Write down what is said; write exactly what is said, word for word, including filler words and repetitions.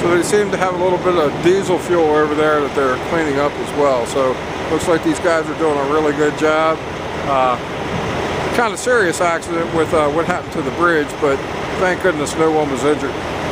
So they seem to have a little bit of diesel fuel over there that they're cleaning up as well. So looks like these guys are doing a really good job. Uh, kind of serious accident with uh, what happened to the bridge, but thank goodness no one was injured.